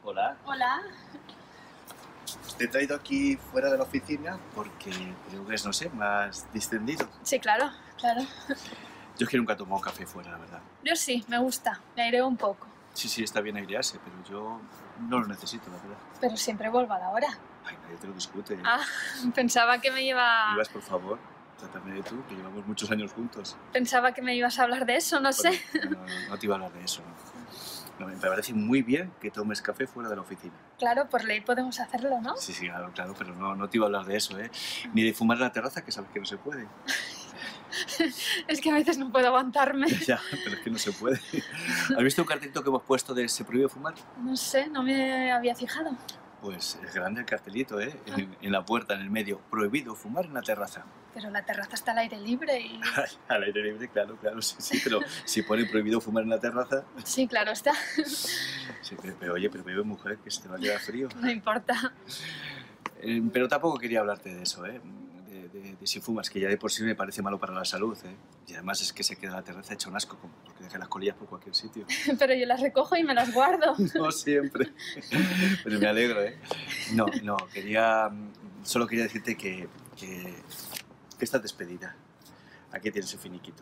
Hola. Hola. Te he traído aquí fuera de la oficina porque creo que es, no sé, más distendido. Sí, claro, claro. Yo es que nunca he tomado café fuera, la verdad. Yo sí, me gusta. Me aireo un poco. Sí, está bien airearse, pero yo no lo necesito, la verdad. Pero siempre vuelvo a la hora. Ay, nadie te lo discute. Ah, pensaba que me iba... Ibas, por favor, trátame de tú, que llevamos muchos años juntos. Pensaba que me ibas a hablar de eso, no sé. Bueno, no te iba a hablar de eso, no. No, me parece muy bien que tomes café fuera de la oficina. Claro, por ley podemos hacerlo, ¿no? Sí, claro, pero no te iba a hablar de eso, ¿eh? Ni de fumar en la terraza, que sabes que no se puede. Es que a veces no puedo aguantarme. Ya, pero es que no se puede. ¿Has visto un cartelito que hemos puesto de se prohíbe fumar? No sé, no me había fijado. Pues es grande el cartelito, ¿eh? En la puerta, en el medio. Prohibido fumar en la terraza. Pero la terraza está al aire libre y... Al aire libre, claro, sí, pero si pone prohibido fumar en la terraza... Sí, claro está. Sí, pero oye, pero bebe, mujer, que se te va a quedar frío. No importa. Pero tampoco quería hablarte de eso, ¿eh? De si fumas, que ya de por sí me parece malo para la salud, ¿eh? Y además es que se queda la terraza hecha un asco, porque deja las colillas por cualquier sitio. Pero yo las recojo y me las guardo. No siempre. Pero me alegro, ¿eh? No, solo quería decirte que estás despedida. Aquí tienes el finiquito.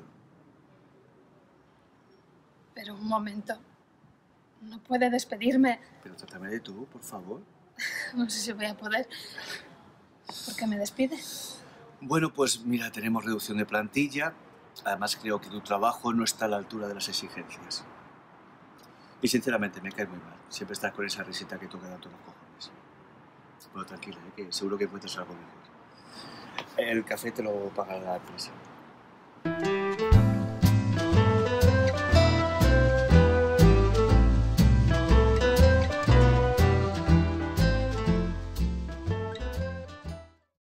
Pero un momento. No puede despedirme. Pero trátame de tú, por favor. No sé si voy a poder. ¿Por qué me despide? Bueno, pues mira, tenemos reducción de plantilla. Además creo que tu trabajo no está a la altura de las exigencias. Y sinceramente me cae muy mal. Siempre estás con esa risita que toca a todos los cojones. Bueno, tranquila, que seguro que encuentras algo mejor. El café te lo pagará la empresa.